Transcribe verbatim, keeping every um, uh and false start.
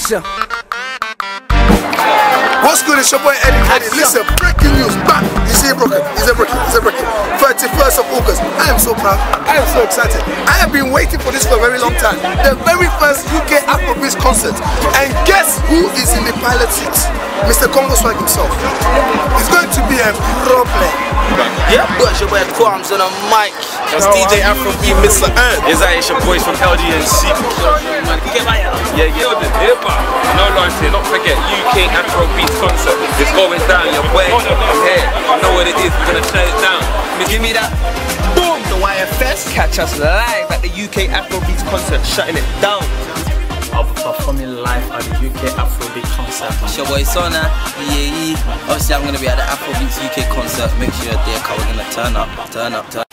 Action. What's good? It's your boy Eddie. Eddie. Listen, breaking news. Bam! Is he broken? Is it breaking? Is it breaking? thirty-first of August. I am so proud. I am so excited. I have been waiting for this for a very long time. The very first U K Afrobeat concert. And guess who is in the pilot seat? Mister Congo Swag himself. It's going to be a problem. Yeah, but it's your boy Quams on a mic. That's D J Afrobeat, Mister Earn. Is that it's your boys from L D N C? Yeah, yeah. No lies here, don't forget U K Afrobeat concert. It's going down, your boy. Here, I know what it is, we're gonna shut it down. Give me that. Boom! The Y F S. Catch us live at the U K Afrobeat concert, shutting it down. I'll be performing live at the U K Afrobeat concert. It's your boy Sona, E A E. Obviously I'm gonna be at the Afrobeat U K concert. Make sure you're there, cause we're gonna turn up, turn up, turn up.